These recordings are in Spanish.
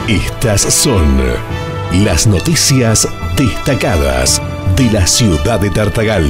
Estas son las noticias destacadas de la ciudad de Tartagal.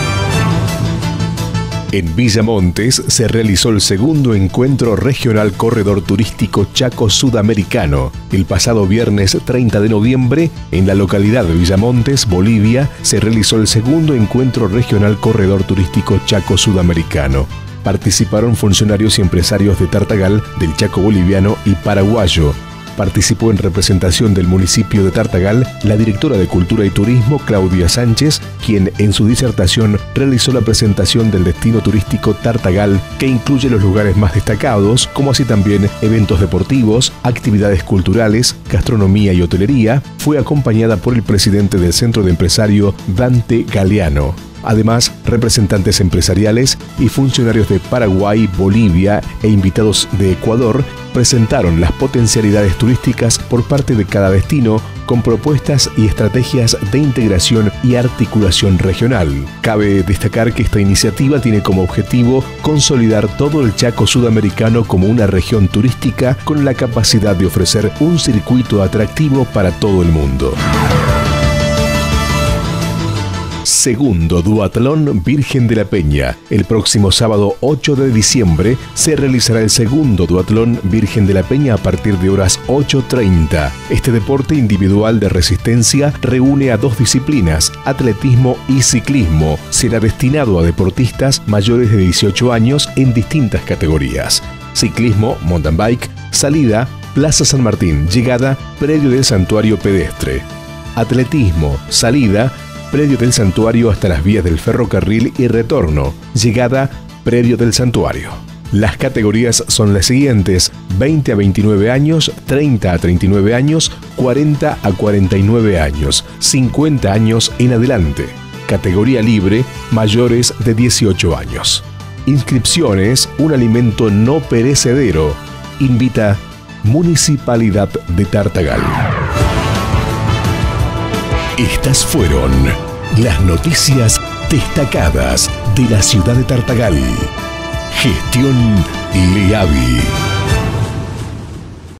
En Villa Montes se realizó el segundo encuentro regional corredor turístico Chaco Sudamericano. El pasado viernes 30 de noviembre, en la localidad de Villa Montes, Bolivia, se realizó el segundo encuentro regional corredor turístico Chaco Sudamericano. Participaron funcionarios y empresarios de Tartagal, del Chaco boliviano y paraguayo. Participó en representación del municipio de Tartagal la directora de Cultura y Turismo, Claudia Sánchez, quien en su disertación realizó la presentación del destino turístico Tartagal, que incluye los lugares más destacados, como así también eventos deportivos, actividades culturales, gastronomía y hotelería. Fue acompañada por el presidente del Centro de Empresario, Dante Galeano. Además, representantes empresariales y funcionarios de Paraguay, Bolivia e invitados de Ecuador presentaron las potencialidades turísticas por parte de cada destino con propuestas y estrategias de integración y articulación regional. Cabe destacar que esta iniciativa tiene como objetivo consolidar todo el Chaco sudamericano como una región turística con la capacidad de ofrecer un circuito atractivo para todo el mundo. Segundo Duatlón Virgen de la Peña. El próximo sábado 8 de diciembre se realizará el segundo Duatlón Virgen de la Peña a partir de horas 8:30. Este deporte individual de resistencia reúne a dos disciplinas, atletismo y ciclismo. Será destinado a deportistas mayores de 18 años en distintas categorías. Ciclismo, mountain bike, salida, Plaza San Martín, llegada, predio del santuario pedestre. Atletismo, salida, predio del santuario hasta las vías del ferrocarril y retorno. Llegada, predio del santuario. Las categorías son las siguientes: 20 a 29 años, 30 a 39 años, 40 a 49 años, 50 años en adelante. Categoría libre, mayores de 18 años. Inscripciones, un alimento no perecedero. Invita Municipalidad de Tartagal. Estas fueron las noticias destacadas de la ciudad de Tartagal. Gestión Leavi.